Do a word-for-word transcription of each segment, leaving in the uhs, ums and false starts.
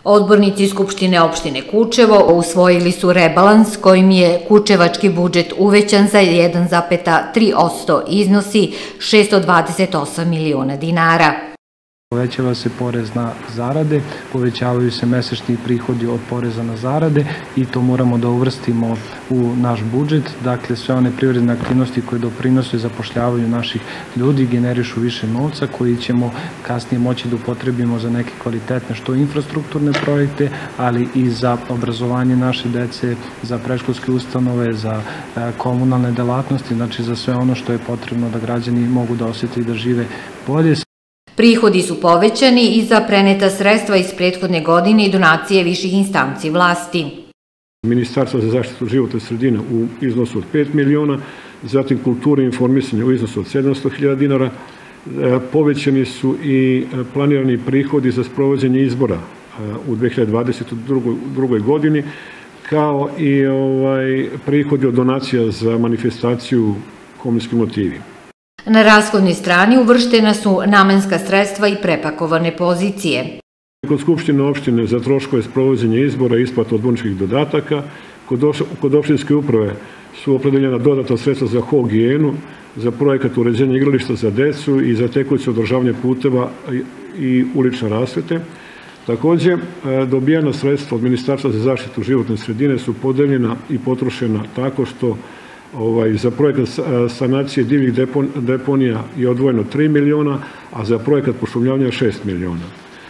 Odbornici Skupštine opštine Kučevo usvojili su rebalans kojim je kučevački budžet uvećan za jedan zarez tri posto, iznosi šesto dvadeset osam miliona dinara. Povećava se porez na zarade, povećavaju se mesečni prihodi od poreza na zarade i to moramo da uvrstimo u naš budžet. Dakle, sve one privredne aktivnosti koje doprinose zapošljavanju naših ljudi generišu više novca koji ćemo kasnije moći da upotrebimo za neke kvalitetne što infrastrukturne projekte, ali i za obrazovanje naše dece, za predškolske ustanove, za komunalne delatnosti, znači za sve ono što je potrebno da građani mogu da osete i da žive bolje. Prihodi su povećani i za preneta sredstva iz prethodne godine i donacije viših instanci vlasti. Ministarstvo za zaštitu životne sredine u iznosu od pet miliona, zatim kulture i informisanje u iznosu od sedamsto hiljada dinara. Povećani su i planirani prihodi za sprovođenje izbora u dve hiljade dvadeset drugoj godini, kao i prihodi od donacija za manifestaciju komunistički motivi. Na rashodnoj strani uvrštena su namenska sredstva i prepakovane pozicije. Kod Skupštine opštine za troškove sprovođenja izbora i isplatu odborničkih dodataka, kod opštinske uprave su opredeljena dodatna sredstva za higijenu, za projekat uređenja igrališta za decu i za tekuće održavanje puteva i ulične rasvete. Takođe, dobijena sredstva od Ministarstva za zaštitu životne sredine su podeljena i potrošena tako što za projekat sanacije divljih deponija je odvojeno tri miliona, a za projekat pošumljavanja šest miliona.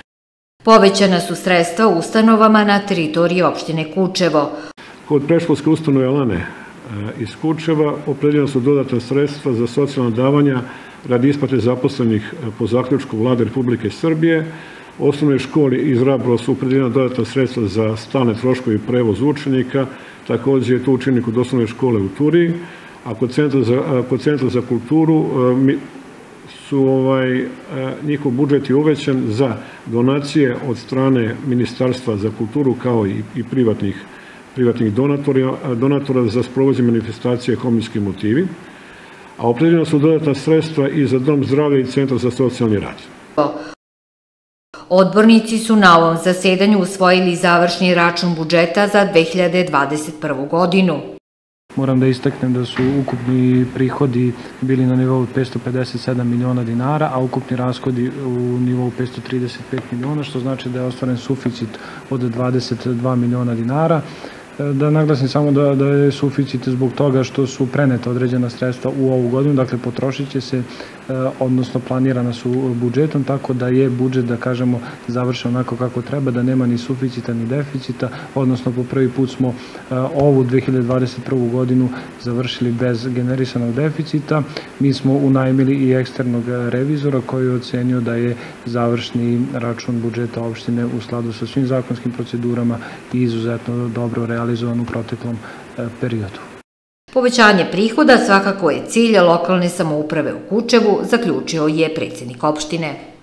Povećana su sredstva ustanovama na teritoriji opštine Kučevo. Kod predškolske ustanove Lane iz Kučeva opredeljena su dodatna sredstva za socijalna davanja radi isplate zaposlenih po zaključku Vlade Republike Srbije. Osnovnoj školi iz Rabrova su opredeljena dodatna sredstva za stalne troškove i prevoz učenika, takođe je to učenik od osnovne škole u Turiji, a kod Centra za kulturu su njihov budžet je uvećan za donacije od strane Ministarstva za kulturu kao i privatnih donatora za sprovođenje manifestacije komunistički motivi, a opredeljena su dodatna sredstva i za Dom zdravlja i Centar za socijalni rad. Odbornici su na ovom zasedanju usvojili završni račun budžeta za dve hiljade dvadeset prvu godinu. Moram da istaknem da su ukupni prihodi bili na nivou petsto pedeset sedam miliona dinara, a ukupni rashodi u nivou petsto trideset pet miliona, što znači da je ostvaren suficit od dvadeset dva miliona dinara. Da naglasim samo da je suficit zbog toga što su preneta određena sredstva u ovu godinu, dakle potrošit će se, odnosno planirana su budžetom, tako da je budžet, da kažemo, završen onako kako treba, da nema ni suficita ni deficita, odnosno po prvi put smo ovu dve hiljade dvadeset prvu godinu završili bez generisanog deficita. Mi smo unajmili i eksternog revizora koji je ocenio da je završni račun budžeta opštine u skladu sa svim zakonskim procedurama i izuzetno dobro realizovan u proteklom periodu. Povećanje prihoda svakako je cilj lokalne samouprave u Kučevu, zaključio je predsednik opštine.